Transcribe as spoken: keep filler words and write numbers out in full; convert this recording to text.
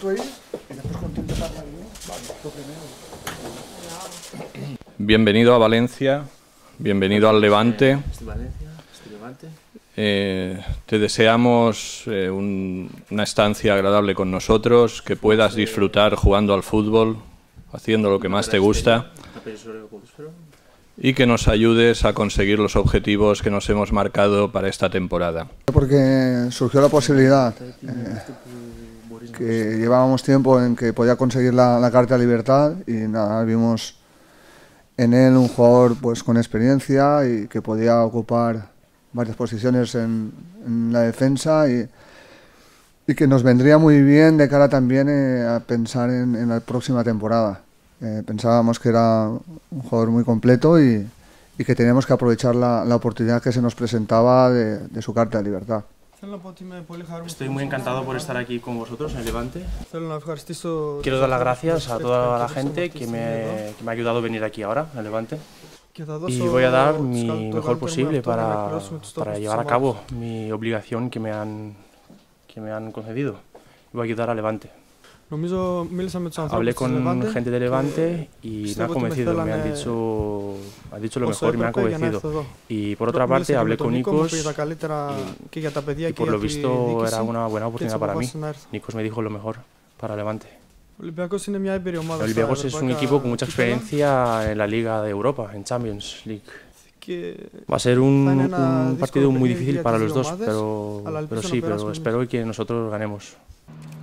eso ahí y después contento de hablar yo. Vale, lo primero. Bienvenido a Valencia, bienvenido al Levante. Estoy Valencia, estoy Levante. Eh, te deseamos eh, un, una estancia agradable con nosotros, que puedas disfrutar jugando al fútbol, haciendo lo que más te gusta, y que nos ayudes a conseguir los objetivos que nos hemos marcado para esta temporada. Porque surgió la posibilidad, eh, que llevábamos tiempo en que podía conseguir la, la Carta de Libertad y nada, vimos en él un jugador pues con experiencia y que podía ocupar varias posiciones en, en la defensa y, y que nos vendría muy bien de cara también eh, a pensar en, en la próxima temporada. Eh, pensábamos que era un jugador muy completo y, y que teníamos que aprovechar la, la oportunidad que se nos presentaba de, de su Carta de Libertad. Estoy muy encantado por estar aquí con vosotros en el Levante. Quiero dar las gracias a toda la gente que me, que me ha ayudado a venir aquí ahora, al Levante. Y voy a dar mi mejor posible para, para llevar a cabo mi obligación que me han, que me han concedido. Voy a ayudar al Levante. Hablé con gente de Levante y me han convencido, me han dicho, han dicho lo mejor y me han convencido. Y por otra parte hablé con Nikos y, y por lo visto era una buena oportunidad para mí. Nikos me dijo lo mejor para Levante. Olympiacos es un equipo con mucha experiencia en la Liga de Europa, en Champions League. Va a ser un, un partido muy difícil para los dos, pero, pero sí, pero espero que nosotros ganemos.